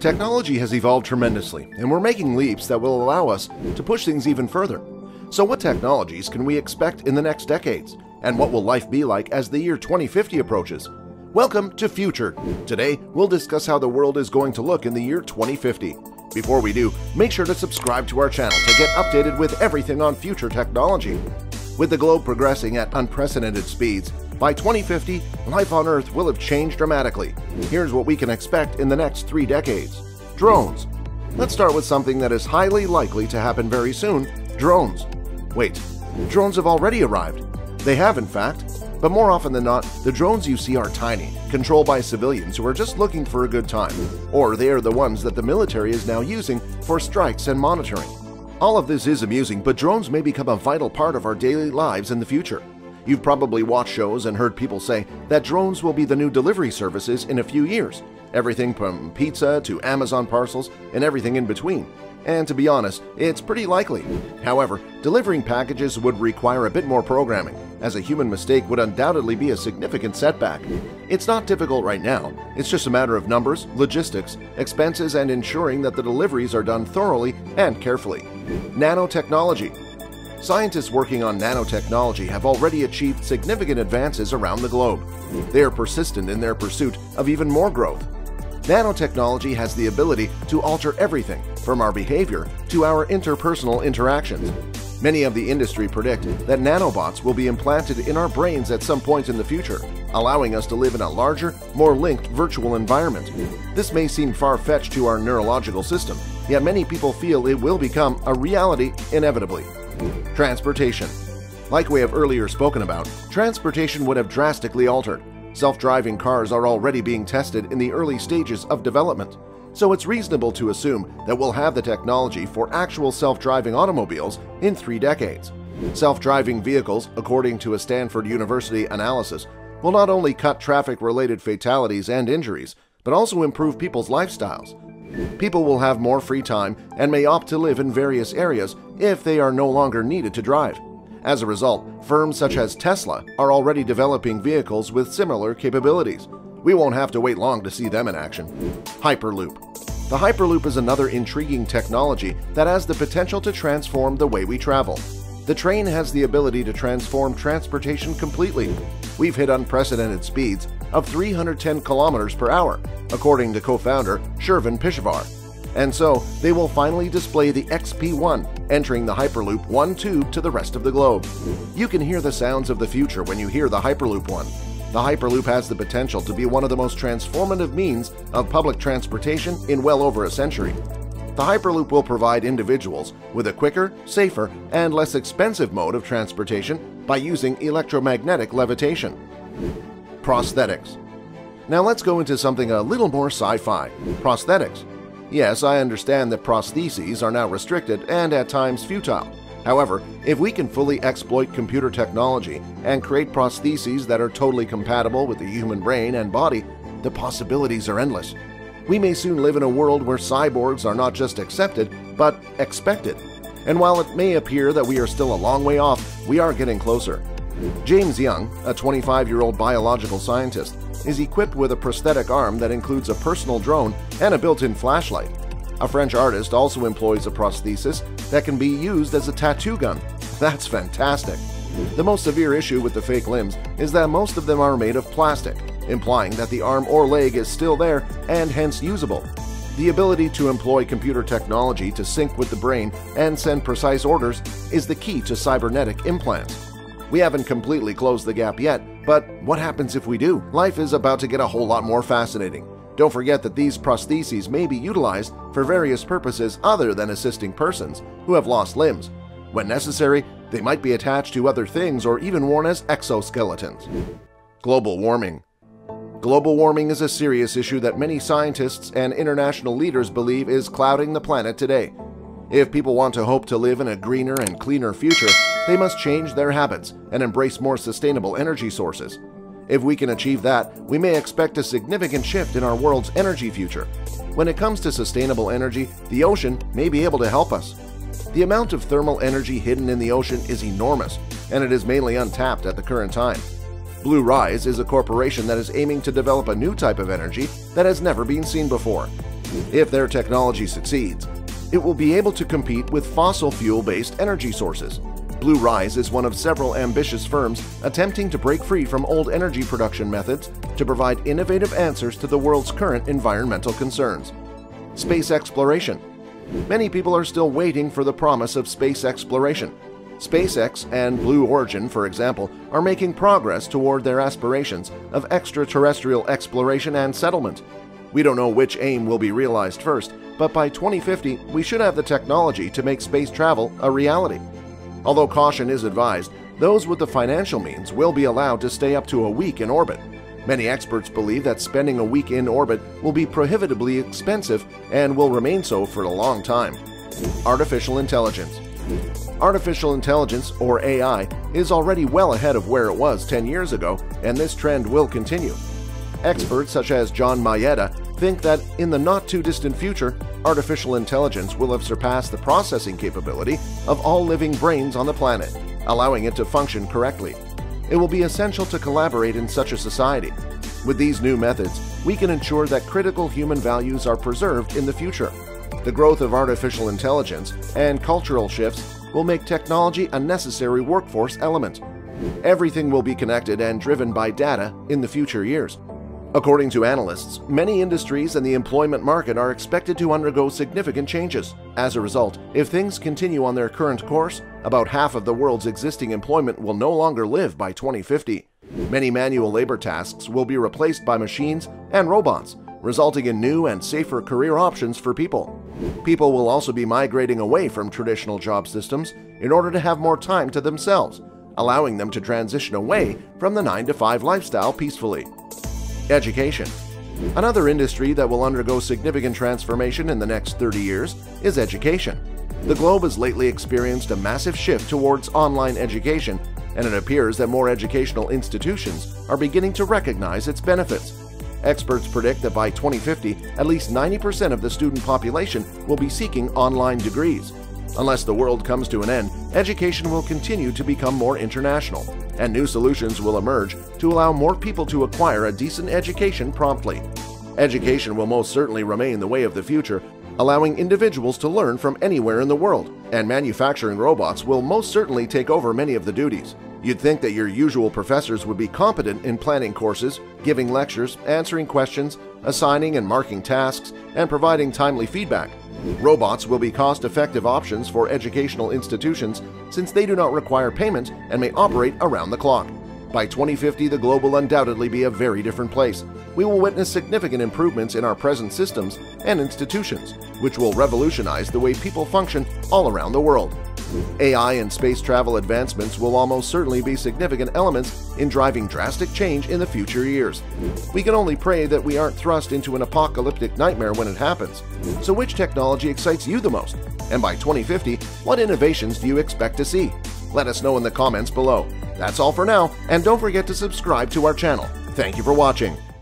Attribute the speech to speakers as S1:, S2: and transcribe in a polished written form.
S1: Technology has evolved tremendously, and we're making leaps that will allow us to push things even further. So what technologies can we expect in the next decades? And what will life be like as the year 2050 approaches? Welcome to Future. Today, we'll discuss how the world is going to look in the year 2050. Before we do, make sure to subscribe to our channel to get updated with everything on future technology. With the globe progressing at unprecedented speeds, by 2050, life on Earth will have changed dramatically. Here's what we can expect in the next 3 decades. Drones. Let's start with something that is highly likely to happen very soon: drones. Wait, drones have already arrived. They have, in fact. But more often than not, the drones you see are tiny, controlled by civilians who are just looking for a good time, or they are the ones that the military is now using for strikes and monitoring. All of this is amusing, but drones may become a vital part of our daily lives in the future. You've probably watched shows and heard people say that drones will be the new delivery services in a few years. Everything from pizza to Amazon parcels and everything in between. And to be honest, it's pretty likely. However, delivering packages would require a bit more programming, as a human mistake would undoubtedly be a significant setback. It's not difficult right now, it's just a matter of numbers, logistics, expenses, and ensuring that the deliveries are done thoroughly and carefully. Nanotechnology. Scientists working on nanotechnology have already achieved significant advances around the globe. They are persistent in their pursuit of even more growth. Nanotechnology has the ability to alter everything from our behavior to our interpersonal interactions. Many of the industry predict that nanobots will be implanted in our brains at some point in the future, allowing us to live in a larger, more linked virtual environment. This may seem far-fetched to our neurological system, yet many people feel it will become a reality inevitably. Transportation. Like we have earlier spoken about, transportation would have drastically altered. Self-driving cars are already being tested in the early stages of development, so it's reasonable to assume that we'll have the technology for actual self-driving automobiles in 3 decades. Self-driving vehicles, according to a Stanford University analysis, will not only cut traffic-related fatalities and injuries, but also improve people's lifestyles. People will have more free time and may opt to live in various areas if they are no longer needed to drive. As a result, firms such as Tesla are already developing vehicles with similar capabilities. We won't have to wait long to see them in action. Hyperloop. The Hyperloop is another intriguing technology that has the potential to transform the way we travel. The train has the ability to transform transportation completely. We've hit unprecedented speeds of 310 kilometers per hour, according to co-founder Shervin Peshawar. And so, they will finally display the XP1, entering the Hyperloop one tube to the rest of the globe. You can hear the sounds of the future when you hear the Hyperloop one. The Hyperloop has the potential to be one of the most transformative means of public transportation in well over a century. The Hyperloop will provide individuals with a quicker, safer, and less expensive mode of transportation by using electromagnetic levitation. Prosthetics. Now let's go into something a little more sci-fi. Prosthetics. Yes, I understand that prostheses are now restricted and at times futile. However, if we can fully exploit computer technology and create prostheses that are totally compatible with the human brain and body, the possibilities are endless. We may soon live in a world where cyborgs are not just accepted, but expected. And while it may appear that we are still a long way off, we are getting closer. James Young, a 25-year-old biological scientist, is equipped with a prosthetic arm that includes a personal drone and a built-in flashlight. A French artist also employs a prosthesis that can be used as a tattoo gun. That's fantastic! The most severe issue with the fake limbs is that most of them are made of plastic, implying that the arm or leg is still there and hence usable. The ability to employ computer technology to sync with the brain and send precise orders is the key to cybernetic implants. We haven't completely closed the gap yet, but what happens if we do? Life is about to get a whole lot more fascinating. Don't forget that these prostheses may be utilized for various purposes other than assisting persons who have lost limbs. When necessary, they might be attached to other things or even worn as exoskeletons. Global warming. Global warming is a serious issue that many scientists and international leaders believe is clouding the planet today. If people want to hope to live in a greener and cleaner future, they must change their habits and embrace more sustainable energy sources. If we can achieve that, we may expect a significant shift in our world's energy future. When it comes to sustainable energy, the ocean may be able to help us. The amount of thermal energy hidden in the ocean is enormous, and it is mainly untapped at the current time. Blue Rise is a corporation that is aiming to develop a new type of energy that has never been seen before. If their technology succeeds, it will be able to compete with fossil fuel-based energy sources. Blue Rise is one of several ambitious firms attempting to break free from old energy production methods to provide innovative answers to the world's current environmental concerns. Space exploration. Many people are still waiting for the promise of space exploration. SpaceX and Blue Origin, for example, are making progress toward their aspirations of extraterrestrial exploration and settlement. We don't know which aim will be realized first, but by 2050 we should have the technology to make space travel a reality. Although caution is advised, those with the financial means will be allowed to stay up to a week in orbit. Many experts believe that spending a week in orbit will be prohibitively expensive and will remain so for a long time. Artificial intelligence. Artificial intelligence, or AI, is already well ahead of where it was 10 years ago, and this trend will continue. Experts such as John Mayeda think that in the not-too-distant future, artificial intelligence will have surpassed the processing capability of all living brains on the planet, allowing it to function correctly. It will be essential to collaborate in such a society. With these new methods, we can ensure that critical human values are preserved in the future. The growth of artificial intelligence and cultural shifts will make technology a necessary workforce element. Everything will be connected and driven by data in the future years. According to analysts, many industries and the employment market are expected to undergo significant changes. As a result, if things continue on their current course, about half of the world's existing employment will no longer live by 2050. Many manual labor tasks will be replaced by machines and robots, resulting in new and safer career options for people. People will also be migrating away from traditional job systems in order to have more time to themselves, allowing them to transition away from the 9-to-5 lifestyle peacefully. Education. Another industry that will undergo significant transformation in the next 30 years is education. The globe has lately experienced a massive shift towards online education, and it appears that more educational institutions are beginning to recognize its benefits. Experts predict that by 2050, at least 90% of the student population will be seeking online degrees. Unless the world comes to an end, education will continue to become more international, and new solutions will emerge to allow more people to acquire a decent education promptly. Education will most certainly remain the way of the future, allowing individuals to learn from anywhere in the world, and manufacturing robots will most certainly take over many of the duties. You'd think that your usual professors would be competent in planning courses, giving lectures, answering questions, assigning and marking tasks, and providing timely feedback. Robots will be cost-effective options for educational institutions since they do not require payment and may operate around the clock. By 2050, the globe will undoubtedly be a very different place. We will witness significant improvements in our present systems and institutions, which will revolutionize the way people function all around the world. AI and space travel advancements will almost certainly be significant elements in driving drastic change in the future years. We can only pray that we aren't thrust into an apocalyptic nightmare when it happens. So which technology excites you the most? And by 2050, what innovations do you expect to see? Let us know in the comments below. That's all for now, and don't forget to subscribe to our channel. Thank you for watching.